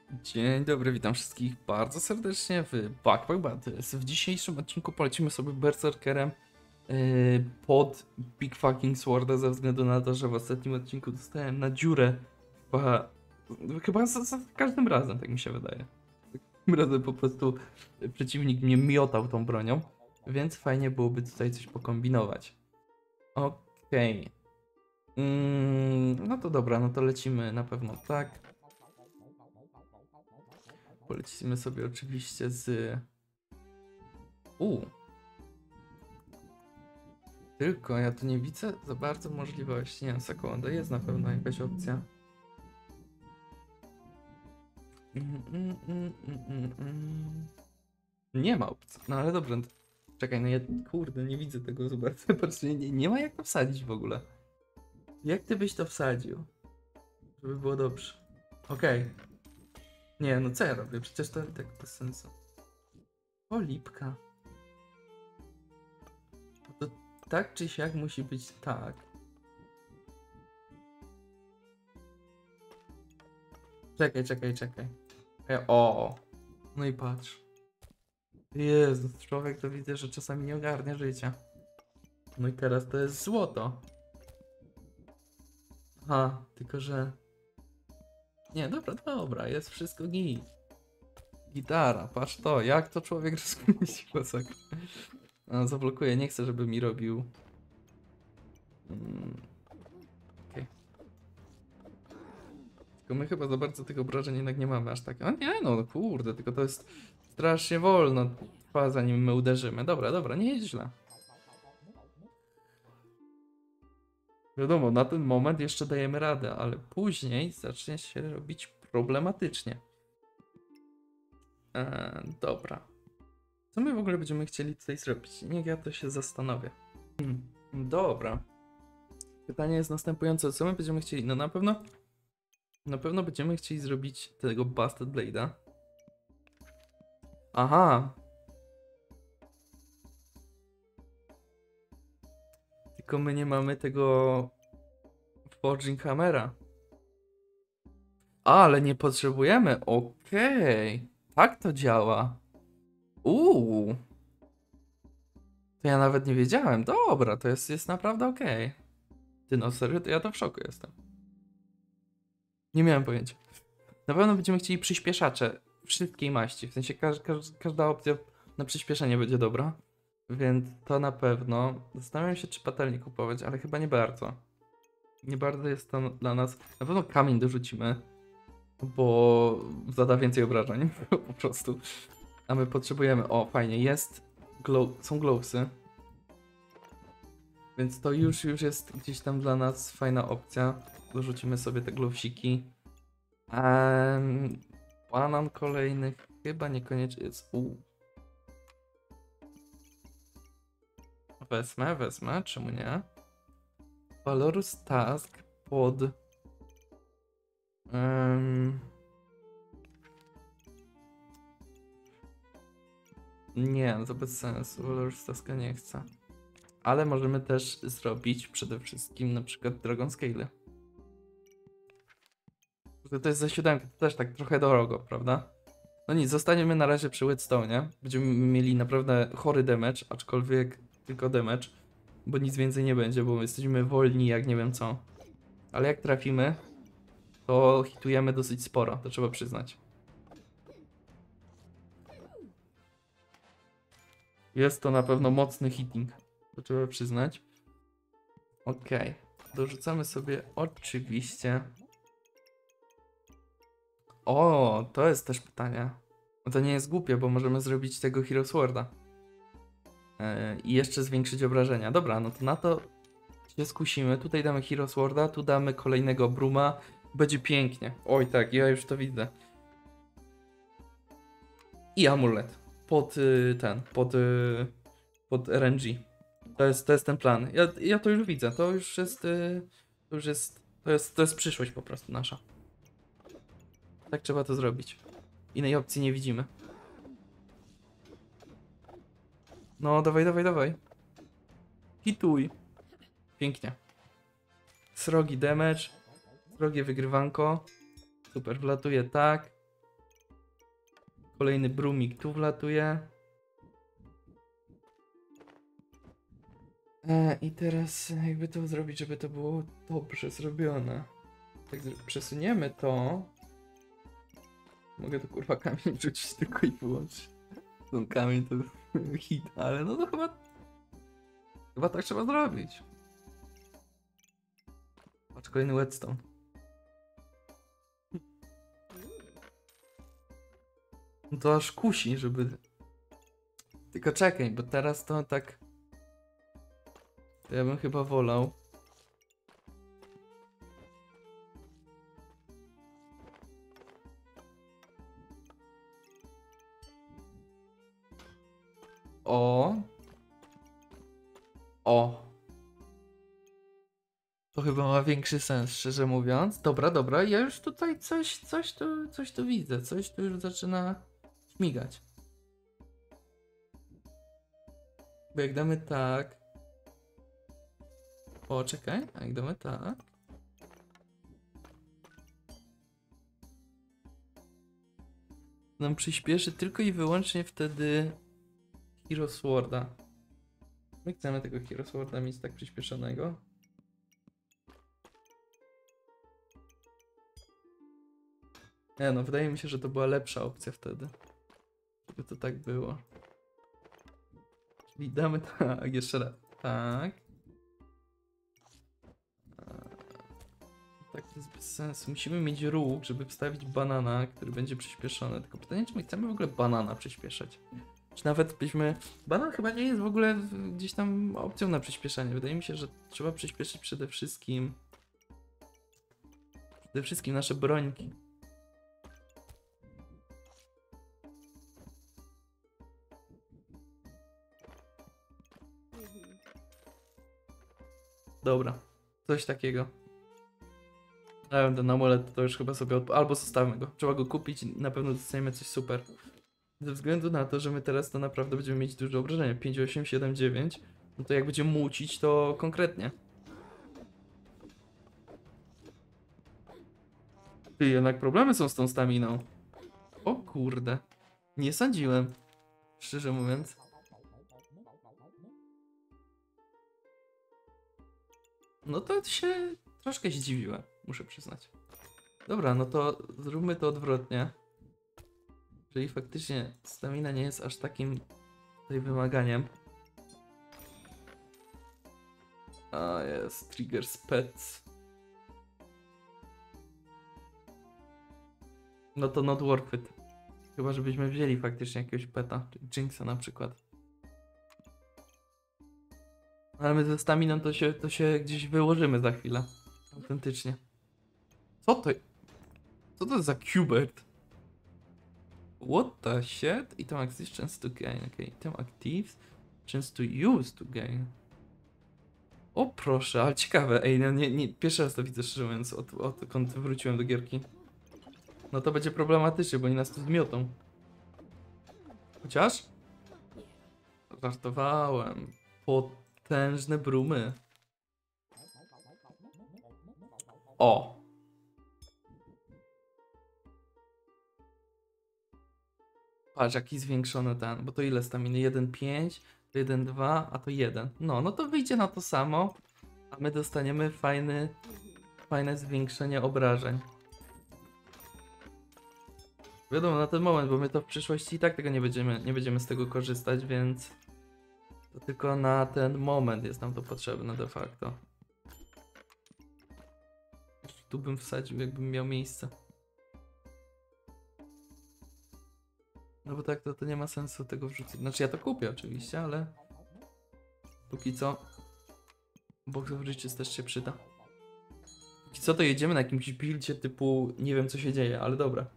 Dzień dobry, witam wszystkich bardzo serdecznie w Backpack Battles. W dzisiejszym odcinku polecimy sobie Berserkerem pod Big Fucking Sworda ze względu na to, że w ostatnim odcinku dostałem na dziurę chyba za każdym razem, tak mi się wydaje. Tym razem po prostu przeciwnik mnie miotał tą bronią, więc fajnie byłoby tutaj coś pokombinować. Okej. No to dobra, no to lecimy na pewno tak. Polecimy sobie oczywiście z... Tylko ja tu nie widzę za bardzo możliwości. Nie wiem, sekundę, jest na pewno jakaś opcja. Nie ma opcji. No ale dobrze. Czekaj, no ja kurde, nie widzę tego za bardzo. Patrzcie, nie ma jak to wsadzić w ogóle. Jak ty byś to wsadził? Żeby było dobrze. Okej. Nie, no co ja robię? Przecież to tak bez sensu. O, lipka. To tak czy siak musi być tak. Czekaj. O! No i patrz. Jezus, człowiek to widzę, że czasami nie ogarnia życia. No i teraz to jest złoto. Aha, tylko że... Nie, dobra, jest wszystko git. Gitara, patrz to, jak to człowiek rozkręci kłosak. No, zablokuję, nie chcę, żeby mi robił. Okej. Tylko my chyba za bardzo tych obrażeń jednak nie mamy aż tak. A nie, no kurde, tylko to jest strasznie wolno. Trwa zanim my uderzymy. Dobra, nie jest źle. Wiadomo, na ten moment jeszcze dajemy radę, ale później zacznie się robić problematycznie. Dobra. Co my w ogóle będziemy chcieli tutaj zrobić? Niech ja to się zastanowię. Dobra. Pytanie jest następujące. Co my będziemy chcieli? No na pewno będziemy chcieli zrobić tego Busted Blade'a. Aha. Tylko my nie mamy tego Forging Hammera. Ale nie potrzebujemy. Okej. Tak to działa. To ja nawet nie wiedziałem. Dobra, to jest naprawdę okej. Ty no serio, to ja to w szoku jestem. Nie miałem pojęcia. Na pewno będziemy chcieli przyspieszacze wszystkiej maści. W sensie każda opcja na przyspieszenie będzie dobra. Więc to na pewno. Zastanawiam się, czy patelnię kupować, ale chyba nie bardzo. Nie bardzo jest to dla nas. Na pewno kamień dorzucimy, bo zada więcej obrażeń po prostu. A my potrzebujemy. O, fajnie, jest. Są glowsy. Więc to już jest gdzieś tam dla nas fajna opcja. Dorzucimy sobie te glowsiki. Banan kolejny chyba niekoniecznie jest. Wezmę, czemu nie? Valorous Task pod... Nie, to bez sensu. Valorous Taska nie chcę. Ale możemy też zrobić przede wszystkim na przykład Dragon Scale. To jest za 7, to też tak trochę drogo, prawda? No nic, zostaniemy na razie przy Whetstone. Będziemy mieli naprawdę chory damage, aczkolwiek tylko damage, bo nic więcej nie będzie, bo jesteśmy wolni jak nie wiem co. Ale jak trafimy, to hitujemy dosyć sporo, to trzeba przyznać. Jest to na pewno mocny hitting, to trzeba przyznać. Okej, dorzucamy sobie oczywiście... O, to jest też pytanie. No to nie jest głupie, bo możemy zrobić tego Hero Sworda. I jeszcze zwiększyć obrażenia. Dobra, no to na to się skusimy. Tutaj damy Hero Sworda, tu damy kolejnego Bruma. Będzie pięknie. Oj tak, ja już to widzę. I amulet. Pod RNG. To jest ten plan. Ja to już widzę. To jest przyszłość po prostu nasza. Tak trzeba to zrobić. Innej opcji nie widzimy. No, dawaj. Hituj. Pięknie. Srogi damage. Srogie wygrywanko. Super, wlatuje tak. Kolejny brumik tu wlatuje. I teraz jakby to zrobić, żeby to było dobrze zrobione. Tak przesuniemy to. Mogę tu kurwa kamień rzucić tylko i wyłącznie. Ten kamień to hit, ale no to chyba tak trzeba zrobić. Patrz, kolejny whetstone. No to aż kusi, żeby... Tylko czekaj, bo teraz to tak... To ja bym chyba wolał. O. To chyba ma większy sens, szczerze mówiąc. Dobra, ja już tutaj coś tu widzę. Coś tu już zaczyna śmigać. Bo jak damy tak... O, czekaj, a jak damy tak... Nam przyspieszy tylko i wyłącznie wtedy Hero Sworda. My chcemy tego Hero Sworda mieć tak przyspieszonego. Nie no, wydaje mi się, że to była lepsza opcja wtedy. Żeby to tak było. Czyli damy tak, jeszcze raz. Tak. Tak to jest bez sensu. Musimy mieć róg, żeby wstawić banana, który będzie przyspieszony. Tylko pytanie, czy my chcemy w ogóle banana przyspieszać? Czy nawet byśmy... Banan chyba nie jest w ogóle gdzieś tam opcją na przyspieszanie. Wydaje mi się, że trzeba przyspieszyć przede wszystkim nasze brońki. Dobra, coś takiego. Ale ten amulet to już chyba sobie albo zostawmy go. Trzeba go kupić i na pewno dostaniemy coś super. Ze względu na to, że my teraz to naprawdę będziemy mieć duże obrażenia. 5, 8, 7, 9. No to jak będziemy mucić, to konkretnie. Ty, jednak problemy są z tą staminą. O kurde. Nie sądziłem. Szczerze mówiąc. No to się troszkę zdziwiłem, muszę przyznać. Dobra, no to zróbmy to odwrotnie. Jeżeli faktycznie stamina nie jest aż takim tutaj wymaganiem. A jest, triggers pets. No to not worth it. Chyba żebyśmy wzięli faktycznie jakiegoś peta, czyli Jinxa na przykład. Ale my ze staminą to się gdzieś wyłożymy za chwilę. Autentycznie. Co to? Co to za Qbert? What the shit? Item actives chance to gain. Okay. Item actives chance to use to gain. O proszę, ale ciekawe. Ej, no nie, pierwszy raz to widzę, szczerze mówiąc, odkąd wróciłem do gierki. No to będzie problematycznie, bo oni nas tu zmiotą. Chociaż? Żartowałem. Potężne brumy. O! Patrz, jaki zwiększony ten, bo to ile staminy? 1,5, to 1,2, a to 1. No to wyjdzie na to samo, a my dostaniemy fajne zwiększenie obrażeń. Wiadomo, na ten moment, bo my to w przyszłości i tak tego nie będziemy z tego korzystać, więc to tylko na ten moment jest nam to potrzebne de facto. Tu bym wsadził, jakbym miał miejsce. No bo tak to nie ma sensu tego wrzucić. Znaczy ja to kupię oczywiście, ale póki co Box of Riches też się przyda. Póki co to jedziemy na jakimś buildzie typu nie wiem co się dzieje, ale dobra.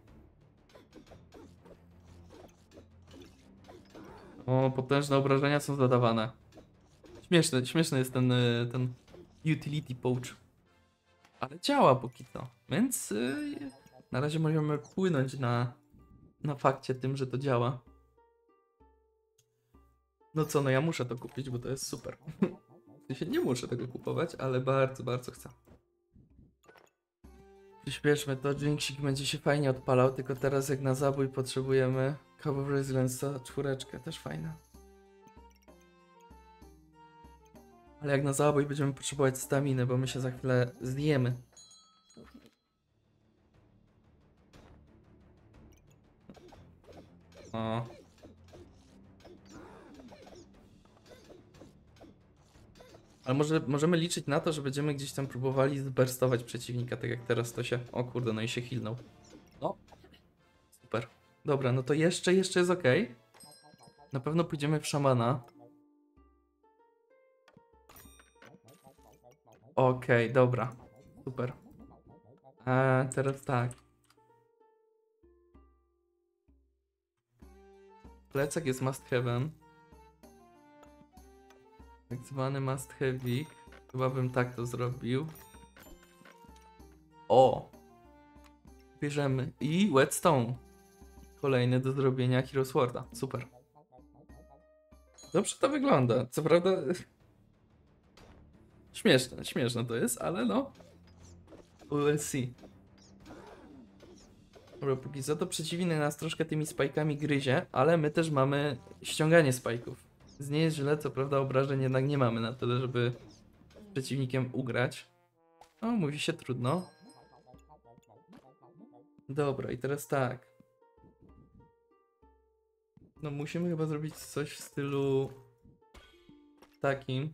O, potężne obrażenia są zadawane. Śmieszny jest ten utility pouch. Ale działa póki co, więc na razie możemy płynąć na fakcie tym, że to działa. No co, no ja muszę to kupić, bo to jest super. Nie muszę tego kupować, ale bardzo, bardzo chcę. Przyspieszmy to, Jinxik będzie się fajnie odpalał, tylko teraz jak na zabój potrzebujemy Cup of Resilience za 4, też fajna. Ale jak na zabój będziemy potrzebować staminy, bo my się za chwilę zjemy. O. Ale możemy liczyć na to, że będziemy gdzieś tam próbowali zberstować przeciwnika, tak jak teraz to się... O kurde, no i się healnął. No. Super. Dobra, no to jeszcze jest ok. Na pewno pójdziemy w szamana. Okej, dobra. Super. Teraz tak. Plecak jest must have'em. Tak zwany must have'ik. Chyba bym tak to zrobił. O! Bierzemy. I whetstone. Kolejny do zrobienia Hero Sworda. Super. Dobrze to wygląda. Co prawda... Śmieszne to jest, ale no... We'll see. Dobra, póki co to przeciwnik nas troszkę tymi spajkami gryzie, ale my też mamy ściąganie spajków. Z nie jest źle, co prawda obrażeń jednak nie mamy na tyle, żeby z przeciwnikiem ugrać. No, mówi się trudno. Dobra, i teraz tak. No musimy chyba zrobić coś w stylu takim.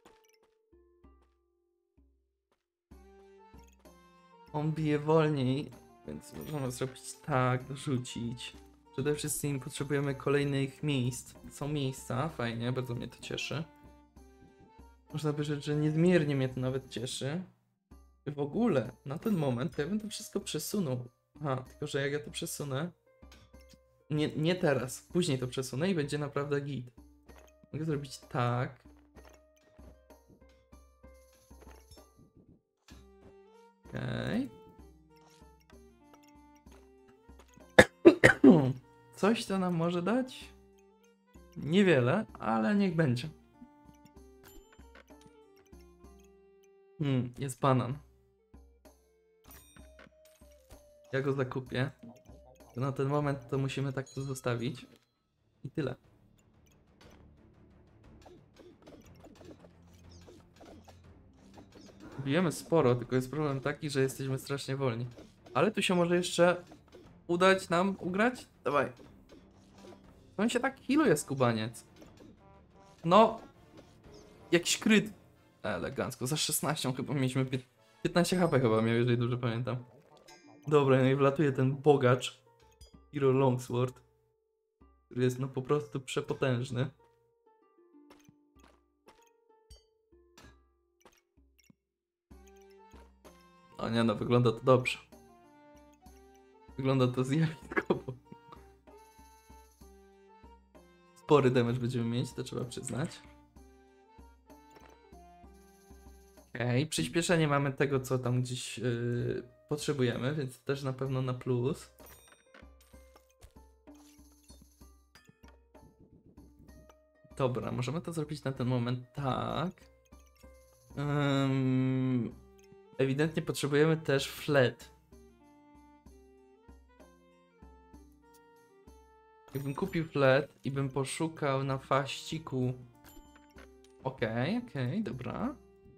On bije wolniej, więc możemy zrobić tak, dorzucić. Przede wszystkim potrzebujemy kolejnych miejsc. Są miejsca, fajnie, bardzo mnie to cieszy. Można by rzec, że niezmiernie mnie to nawet cieszy. W ogóle, na ten moment, to ja bym to wszystko przesunął. Aha, tylko że jak ja to przesunę... Nie teraz, później to przesunę i będzie naprawdę git. Mogę zrobić tak. Okej. Coś to nam może dać? Niewiele, ale niech będzie. Jest banan. Ja go zakupię. Na ten moment to musimy tak to zostawić. I tyle. Bijemy sporo, tylko jest problem taki, że jesteśmy strasznie wolni. Ale tu się może jeszcze udać nam ugrać? Dawaj. On się tak healuje, skubaniec. No. Jakiś kryt. Elegancko. Za 16 chyba mieliśmy 15 HP chyba miał, jeżeli dobrze pamiętam. Dobra, no i wlatuje ten bogacz. Hero Longsword. Który jest no po prostu przepotężny. O nie, no wygląda to dobrze. Wygląda to zjawiskowo. Spory damage będziemy mieć, to trzeba przyznać. Okej, przyspieszenie mamy tego, co tam gdzieś potrzebujemy, więc też na pewno na plus. Dobra, możemy to zrobić na ten moment tak. Ewidentnie potrzebujemy też flet. Jakbym kupił flet i bym poszukał na faściku. Okej, dobra.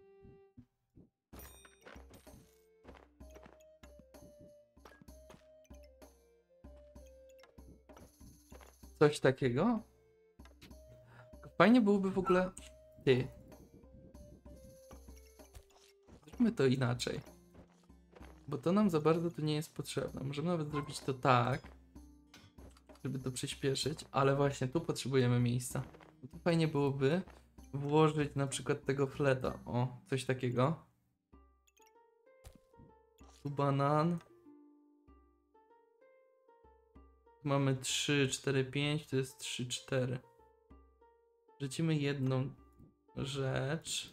Coś takiego. Fajnie byłoby w ogóle... Ty. Zróbmy to inaczej. Bo to nam za bardzo tu nie jest potrzebne. Możemy nawet zrobić to tak, żeby to przyspieszyć, ale właśnie tu potrzebujemy miejsca. Tu fajnie byłoby włożyć na przykład tego fleta. O, coś takiego. Tu banan. Mamy 3, 4, 5, to jest 3, 4. Wrzucimy jedną rzecz.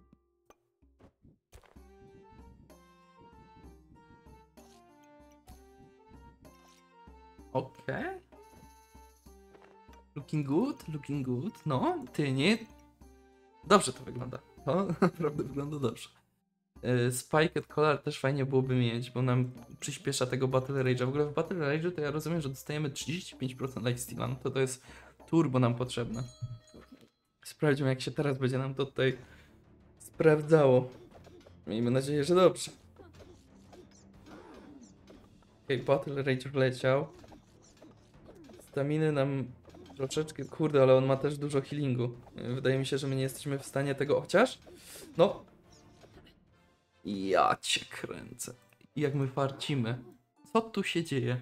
Okej. Looking good, looking good. No, ty nie... Dobrze to wygląda. To naprawdę wygląda dobrze. Spiked Collar też fajnie byłoby mieć, bo nam przyspiesza tego Battle Rage'a. W ogóle w Battle Rage'u to ja rozumiem, że dostajemy 35% lifesteala, no to jest turbo nam potrzebne. Sprawdźmy, jak się teraz będzie nam to tutaj sprawdzało. Miejmy nadzieję, że dobrze. Okej, Battle Rage wleciał. Staminy nam troszeczkę... Kurde, ale on ma też dużo healingu. Wydaje mi się, że my nie jesteśmy w stanie tego... Chociaż... No... Ja cię kręcę. Jak my farcimy. Co tu się dzieje?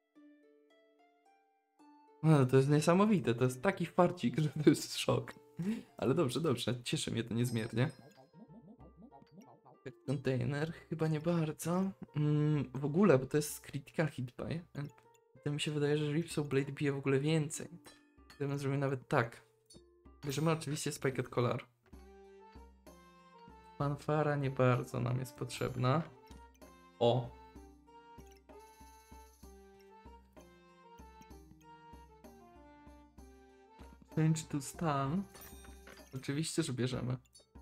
No, to jest niesamowite. To jest taki farcik, że to jest szok. Ale dobrze, dobrze. Cieszy mnie to niezmiernie. Container? Chyba nie bardzo. W ogóle, bo to jest critical hit buy. To mi się wydaje, że Ripsaw Blade bije w ogóle więcej. Gdybym zrobił nawet tak. Bierzemy oczywiście Spiked Collar. Fanfara nie bardzo nam jest potrzebna. O! Change to stun. Oczywiście, że bierzemy.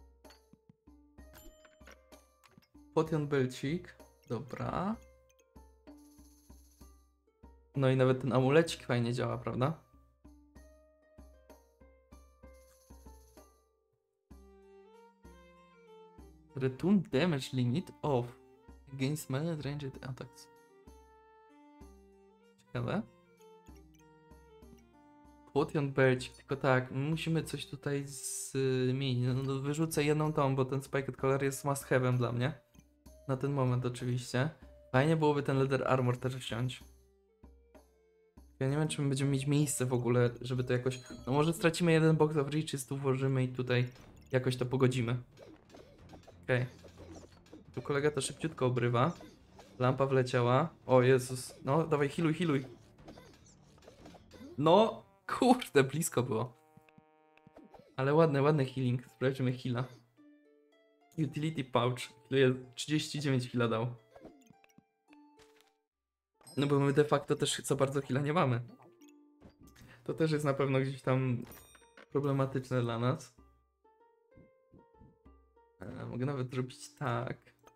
Potion Belcik. Dobra. No i nawet ten amulecik fajnie działa, prawda? Return damage limit off against melee ranged attacks. Ciekawe. Potion Belcik, tylko tak, musimy coś tutaj zmienić. No, wyrzucę jedną tą, bo ten Spiked Collar jest must have'em dla mnie. Na ten moment oczywiście. Fajnie byłoby ten Leather Armor też wziąć. Ja nie wiem, czy my będziemy mieć miejsce w ogóle, żeby to jakoś... No może stracimy jeden Box of Riches, tu włożymy i tutaj jakoś to pogodzimy. Okej. Tu kolega to szybciutko obrywa. Lampa wleciała. O Jezus. No, dawaj, healuj, healuj. No, kurde, blisko było. Ale ładny healing. Sprawdźmy heala. Utility pouch. 39 heala dał. No bo my de facto też za bardzo heala nie mamy. To też jest na pewno gdzieś tam problematyczne dla nas. Mogę nawet zrobić tak.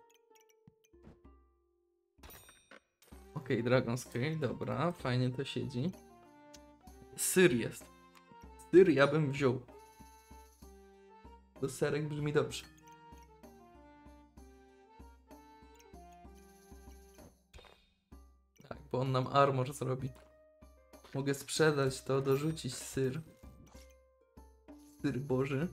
Okej, Dragon Scale, dobra, fajnie to siedzi. Syr jest. Syr ja bym wziął. To serek brzmi dobrze. Tak, bo on nam armor zrobi. Mogę sprzedać to, dorzucić syr. Syr Boży.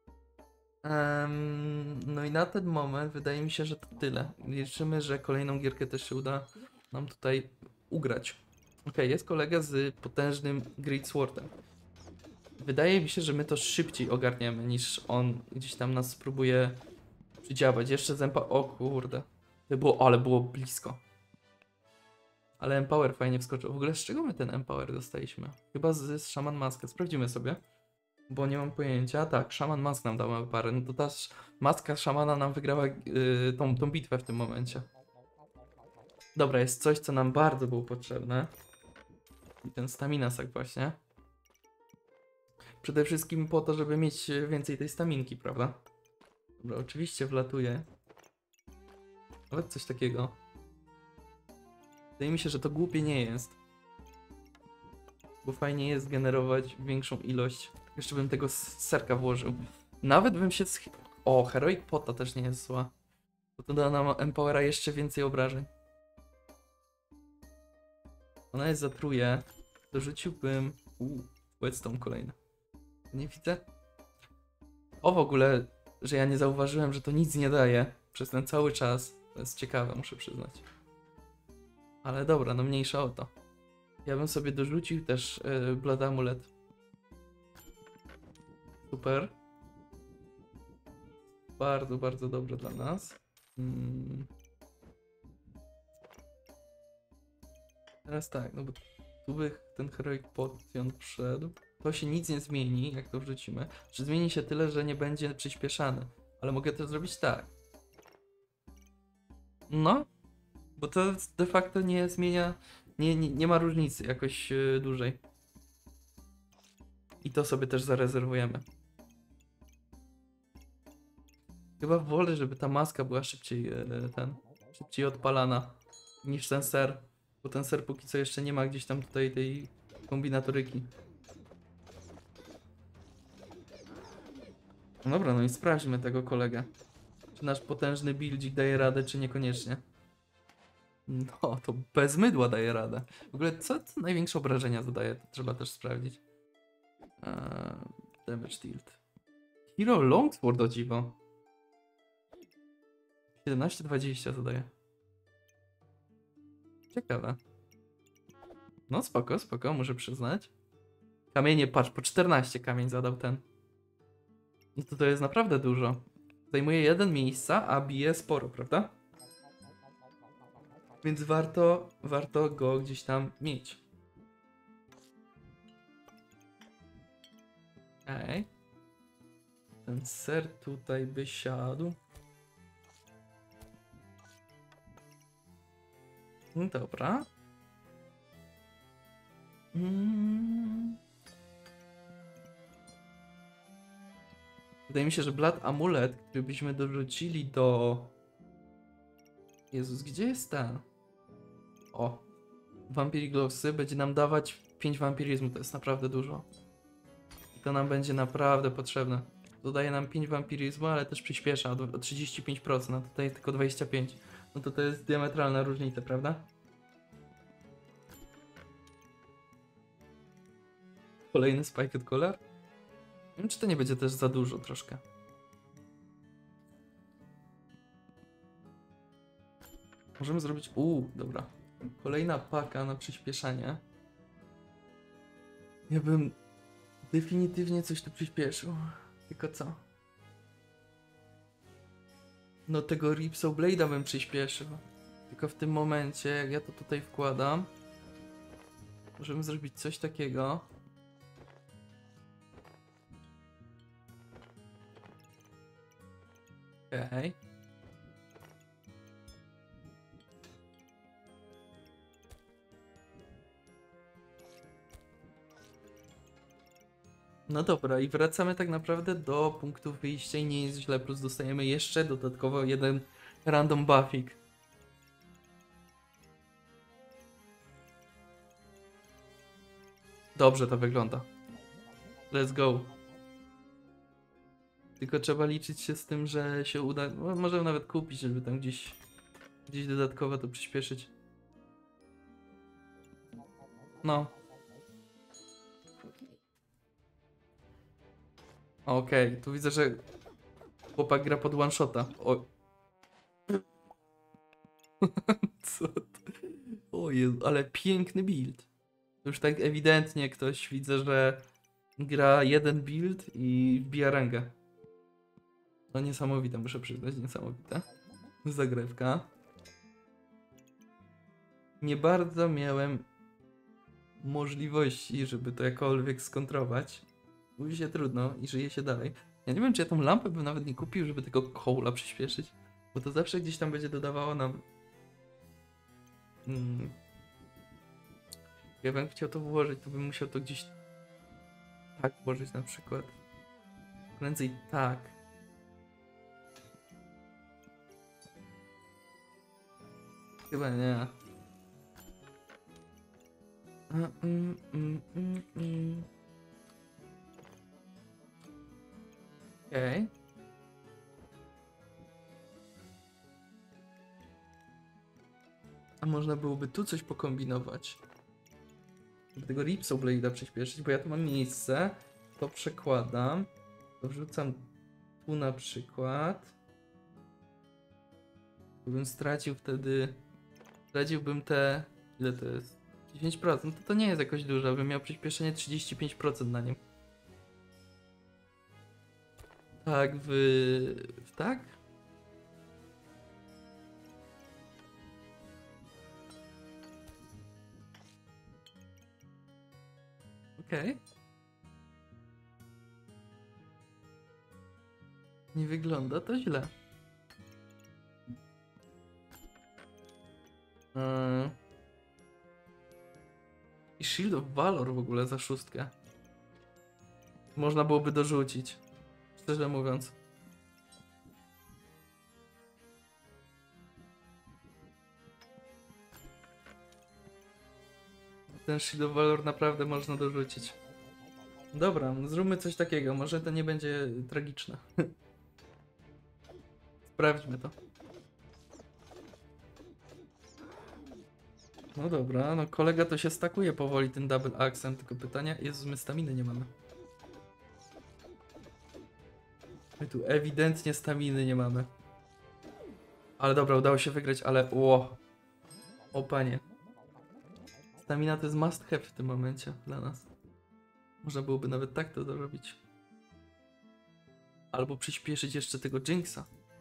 No i na ten moment wydaje mi się, że to tyle. Liczymy, że kolejną gierkę też się uda nam tutaj ugrać. Okej, jest kolega z potężnym Great Swordem. Wydaje mi się, że my to szybciej ogarniemy niż on gdzieś tam nas spróbuje przydziałać. Jeszcze z O kurde. To było, ale było blisko. Ale Empower fajnie wskoczył. W ogóle z czego my ten Empower dostaliśmy? Chyba z Shaman Maska. Sprawdzimy sobie. Bo nie mam pojęcia. Tak, Shaman Mask nam dał parę. No to ta maska szamana nam wygrała tą bitwę w tym momencie. Dobra, jest coś, co nam bardzo było potrzebne. I ten stamina sack właśnie. Przede wszystkim po to, żeby mieć więcej tej staminki, prawda? Dobra, oczywiście wlatuje. Nawet coś takiego. Wydaje mi się, że to głupie nie jest. Bo fajnie jest generować większą ilość. Jeszcze bym tego serka włożył. Nawet bym się... O, Heroic Pota też nie jest zła. Bo to da nam Empowera jeszcze więcej obrażeń. Ona jest zatruje. Dorzuciłbym... Whetstone kolejny. Nie widzę. O, w ogóle, że ja nie zauważyłem, że to nic nie daje przez ten cały czas. To jest ciekawe, muszę przyznać. Ale dobra, no mniejsza o to. Ja bym sobie dorzucił też Blood Amulet. Super. Bardzo, bardzo dobre dla nas. Teraz tak, no bo tu by ten Heroic Potion wszedł. To się nic nie zmieni, jak to wrzucimy. Czy zmieni się tyle, że nie będzie przyspieszany. Ale mogę to zrobić tak. No. Bo to de facto nie zmienia... Nie ma różnicy jakoś dłużej. I to sobie też zarezerwujemy. Chyba wolę, żeby ta maska była szybciej odpalana niż ten ser. Bo ten ser póki co jeszcze nie ma gdzieś tam tutaj tej kombinatoryki. No dobra, no i sprawdźmy tego kolegę. Czy nasz potężny buildzik daje radę, czy niekoniecznie. No, to bez mydła daje radę. W ogóle, co największe obrażenia zadaje, to trzeba też sprawdzić. Damage tilt. Hero Longsword, o dziwo. 17-20 zadaje. Ciekawe. No spoko, spoko, muszę przyznać. Kamienie, patrz, po 14 kamień zadał ten. No to jest naprawdę dużo. Zajmuje 1 miejsca, a bije sporo, prawda? Więc warto go gdzieś tam mieć. Okej. Ten ser tutaj by siadł. No dobra. Wydaje mi się, że Blood Amulet, który byśmy dorzucili do... Jezus, gdzie jest ten? O. Vampiric Glowsy będzie nam dawać 5 wampiryzmu, to jest naprawdę dużo. I to nam będzie naprawdę potrzebne. Dodaje nam 5 wampiryzmu, ale też przyspiesza o 35%, a tutaj tylko 25%. No to jest diametralna różnica, prawda? Kolejny Spiked Collar? Nie wiem, czy to nie będzie też za dużo troszkę. Możemy zrobić... dobra. Kolejna paka na przyspieszanie. Ja bym definitywnie coś tu przyspieszył. Tylko co? No tego Ripsaw Blade'a bym przyspieszył. Tylko w tym momencie, jak ja to tutaj wkładam, możemy zrobić coś takiego. Okej. No dobra, i wracamy tak naprawdę do punktu wyjścia i nie jest źle, plus dostajemy jeszcze dodatkowo jeden random buffik. Dobrze to wygląda. Let's go. Tylko trzeba liczyć się z tym, że się uda. No, możemy nawet kupić, żeby tam gdzieś dodatkowo to przyspieszyć. No. Okej, tu widzę, że chłopak gra pod one shota. O. Co to? O Jezu, ale piękny build. Już tak ewidentnie ktoś widzę, że gra jeden build i wbija rangę. No niesamowite, muszę przyznać, niesamowite. Zagrywka. Nie bardzo miałem możliwości, żeby to jakkolwiek skontrować. Mówi się trudno i żyje się dalej. Ja nie wiem, czy ja tą lampę bym nawet nie kupił, żeby tego kołla przyspieszyć. Bo to zawsze gdzieś tam będzie dodawało nam... Ja bym chciał to włożyć, to bym musiał to gdzieś tak włożyć na przykład. Prędzej tak. Chyba nie. Okej. A można byłoby tu coś pokombinować. Żeby tego Ripsaw Blade'a przyspieszyć, bo ja tu mam miejsce. To przekładam. To wrzucam tu na przykład. Gdybym stracił wtedy... Straciłbym te... Ile to jest? 10%. To nie jest jakoś dużo. Bym miał przyspieszenie 35% na nim. Tak, tak? Okej. Nie wygląda to źle. I Shield of Valor w ogóle za 6. Można byłoby dorzucić. Szczerze mówiąc. Ten Shield of Valor naprawdę można dorzucić. Dobra, zróbmy coś takiego, może to nie będzie tragiczne. Sprawdźmy to. No dobra, no kolega to się stakuje powoli tym double axem, tylko pytania, Jezus, my staminy nie mamy. My tu ewidentnie staminy nie mamy. Ale dobra, udało się wygrać, ale o panie. Stamina to jest must have w tym momencie dla nas. Można byłoby nawet tak to zrobić. Albo przyspieszyć jeszcze tego Jinxa.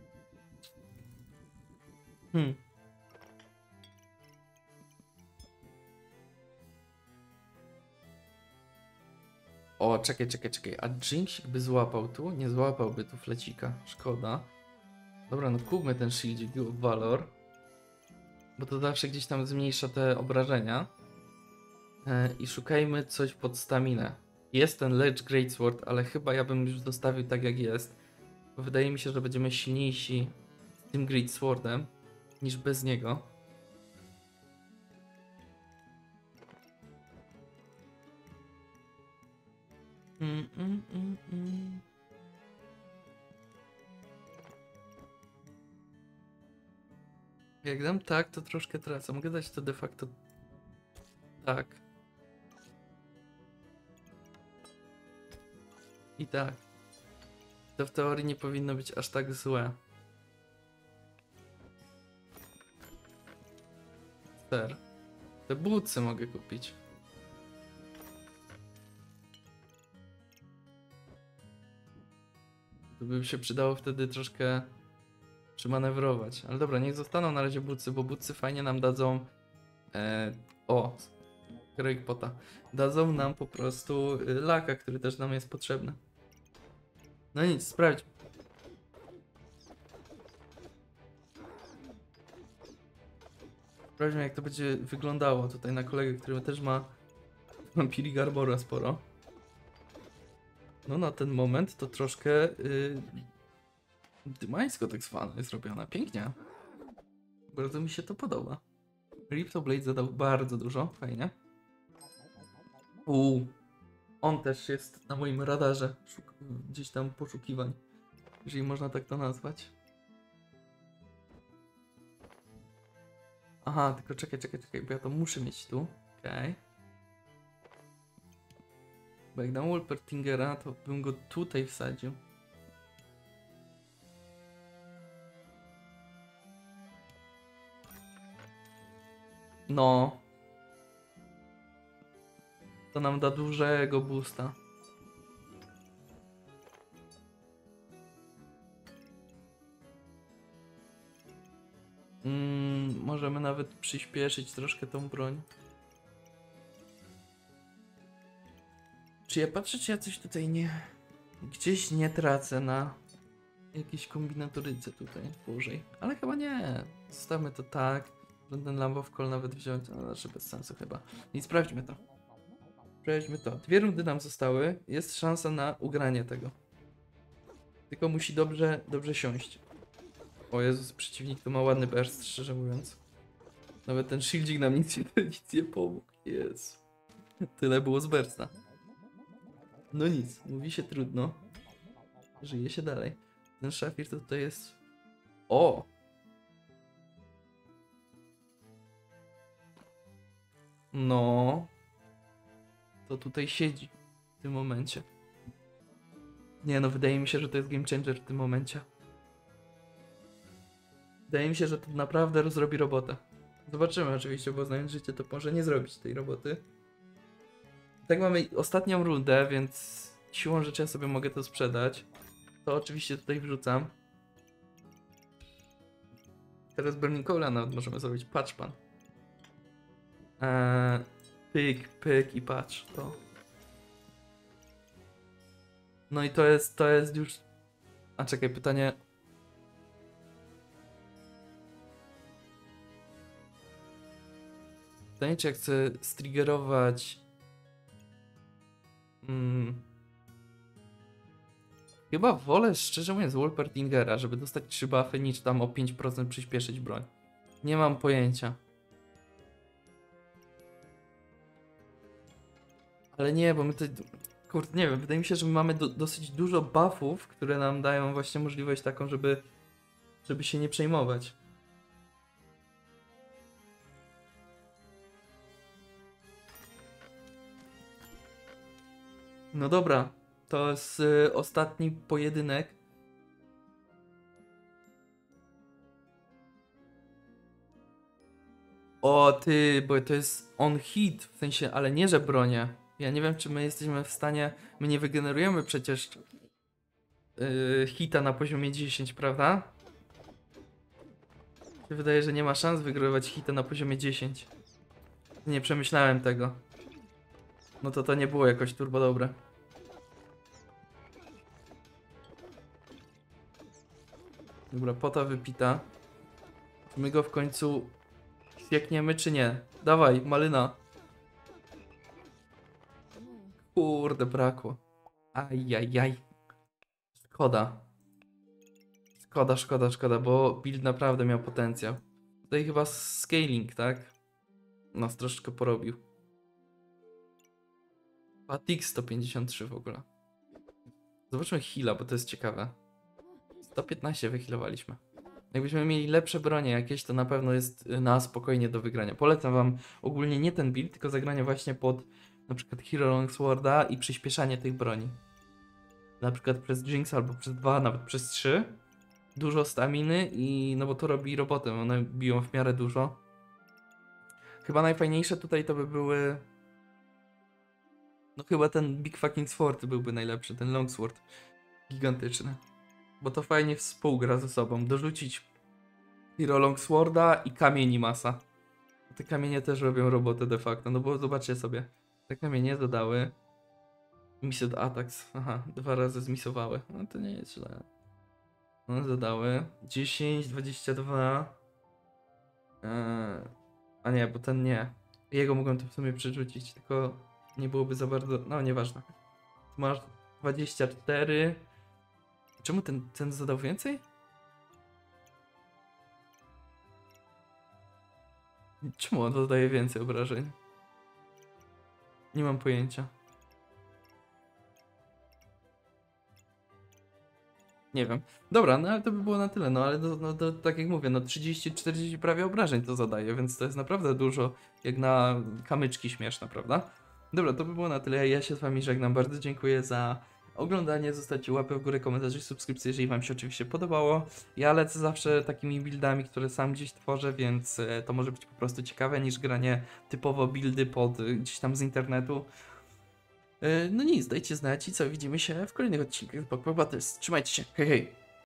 O, czekaj. A Jinxik by złapał tu? Nie złapałby tu flecika. Szkoda. Dobra, no kupmy ten shieldzik Valor. Bo to zawsze gdzieś tam zmniejsza te obrażenia. I szukajmy coś pod staminę. Jest ten Ledge Greatsword, ale chyba ja bym już zostawił tak jak jest. Bo wydaje mi się, że będziemy silniejsi z tym Greatswordem niż bez niego. Jak dam tak, to troszkę tracę. Mogę dać to de facto tak. I tak. To w teorii nie powinno być aż tak złe. Ser. Te buty mogę kupić. To by się przydało wtedy troszkę przymanewrować. Ale dobra, niech zostaną na razie bucy, bo bucy fajnie nam dadzą... Heroic Pota. Dadzą nam po prostu laka, który też nam jest potrzebny. No nic, sprawdź. Sprawdźmy, jak to będzie wyglądało tutaj na kolegę, który też ma Vampiric Arbora sporo. No na ten moment to troszkę dymańsko tak zwane jest zrobione. Pięknie. Bardzo mi się to podoba. Riptoblade zadał bardzo dużo, fajnie. On też jest na moim radarze gdzieś tam poszukiwań, jeżeli można tak to nazwać. Aha, tylko czekaj, bo ja to muszę mieć tu. Okej. Bo jak dam Wolpertingera, to bym go tutaj wsadził. No. To nam da dużego boosta. Możemy nawet przyspieszyć troszkę tą broń. Czy ja patrzę, czy ja coś tutaj gdzieś nie tracę na jakiejś kombinatoryce tutaj dłużej. Ale chyba nie. Zostawmy to tak. Ten Lamb of Call nawet wziąć, ale znaczy bez sensu chyba. I sprawdźmy to. Sprawdźmy to. 2 rundy nam zostały. Jest szansa na ugranie tego. Tylko musi dobrze siąść. O Jezus, przeciwnik to ma ładny burst, szczerze mówiąc. Nawet ten shieldzik nam nic nie pomógł. Jezu. Tyle było z bursta. No nic, mówi się trudno. Żyje się dalej. Ten szafir to tutaj jest... O! No. To tutaj siedzi w tym momencie. Nie no, wydaje mi się, że to jest game changer w tym momencie. Wydaje mi się, że to naprawdę rozrobi robotę. Zobaczymy oczywiście, bo znając życie to może nie zrobić tej roboty. Tak mamy ostatnią rundę, więc siłą rzeczy ja sobie mogę to sprzedać. To oczywiście tutaj wrzucam. Teraz Burning Coal'a nawet możemy zrobić. Patch pan. Pyk i patrz to. No i to jest już... A czekaj, pytanie... Pytanie, czy ja chcę striggerować... Chyba wolę, szczerze mówiąc, Wolpertingera, żeby dostać 3 buffy, niż tam o 5% przyspieszyć broń. Nie mam pojęcia. Ale nie, bo my tutaj... Kurde, nie wiem, wydaje mi się, że my mamy dosyć dużo buffów, które nam dają właśnie możliwość taką, żeby się nie przejmować. No dobra, to jest ostatni pojedynek. O ty, bo to jest on hit, w sensie, ale nie, że bronię. Ja nie wiem, czy my jesteśmy w stanie, my nie wygenerujemy przecież hita na poziomie 10, prawda? Mi się wydaje, że nie ma szans wygrywać hita na poziomie 10. Nie przemyślałem tego. No to nie było jakoś turbo dobre. Dobra, pota wypita. Czy my go w końcu zjekniemy, czy nie? Dawaj, malyna. Kurde, brakło. Ajajaj. Szkoda. Szkoda, bo build naprawdę miał potencjał. Tutaj chyba scaling, tak? Nas troszeczkę porobił. Fatix 153 w ogóle. Zobaczmy heala, bo to jest ciekawe. 115 wyhealowaliśmy. Jakbyśmy mieli lepsze bronie jakieś, to na pewno jest na spokojnie do wygrania. Polecam wam ogólnie nie ten build, tylko zagranie właśnie pod na przykład Hero Longsworda i przyspieszanie tych broni. Na przykład przez Jinx albo przez 2, nawet przez 3. Dużo staminy i no bo to robi robotę, one biją w miarę dużo. Chyba najfajniejsze tutaj to by były... No chyba ten Big Fucking Sword byłby najlepszy, ten Longsword. Gigantyczny. Bo to fajnie współgra ze sobą. Dorzucić Hero Longsworda i kamieni masa. Te kamienie też robią robotę de facto, no bo zobaczcie sobie. Te kamienie dodały Missed Attacks. Aha, 2 razy zmisowały. No to nie jest źle. No dodały 10, 22. A nie, bo ten nie. Jego mogłem tu w sumie przerzucić, tylko nie byłoby za bardzo... No nieważne. Tu masz 24. Czemu ten zadał więcej? Czemu on dodaje więcej obrażeń? Nie mam pojęcia. Nie wiem. Dobra, no ale to by było na tyle, no ale tak jak mówię, no 30-40 prawie obrażeń to zadaje, więc to jest naprawdę dużo, jak na kamyczki śmieszne, prawda? Dobra, to by było na tyle, ja się z wami żegnam, bardzo dziękuję za oglądanie, zostawcie łapę w górę, komentarz i subskrypcję, jeżeli wam się oczywiście podobało. Ja lecę zawsze takimi buildami, które sam gdzieś tworzę, więc to może być po prostu ciekawe niż granie typowo buildy pod gdzieś tam z internetu. No nic, dajcie znać i co, widzimy się w kolejnych odcinkach z Block Battles. Trzymajcie się, hej hej!